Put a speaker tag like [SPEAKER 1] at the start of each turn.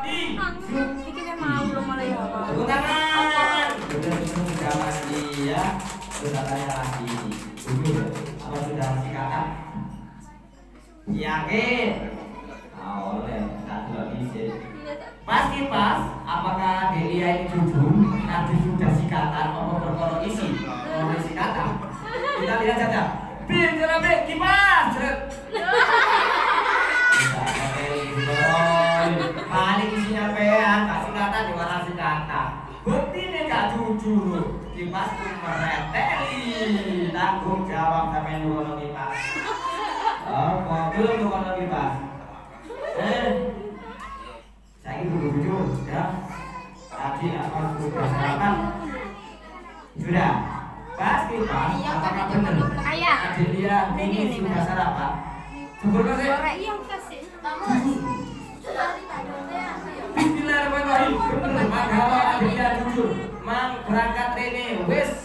[SPEAKER 1] Bikinnya mau lo malah ya.
[SPEAKER 2] Tepuk tangan. Benar-benar sudah mandi ya. Sudah tanya lagi. Apa sudah masih kakak? Yakin? Oleh, tak dua bisa. Pasti pas. Apakah Delia ini jujur? Nanti sudah sikatan atau berkorok isi? Kalau sikatan, kita lihat saja. Bin, jalan bin, kipas. Paling isinya pean, kasih kata di warna kata. Bukti ini gak jujur. Kipas pun mereteli. Tanggung jawab sampai nukono kipas. Apa? Belum nukono kipas. Saya ini jujur ya. Tadi apa sudah sarapan? Sudah. Pasti pas. Apakah benar? Adelia ini sudah sarapan? Sebelumnya sih.
[SPEAKER 1] Iya kasih.
[SPEAKER 2] Bismillahirrahmanirrahim. Bener, kalau Adelia jujur, mang berangkat Rene, wes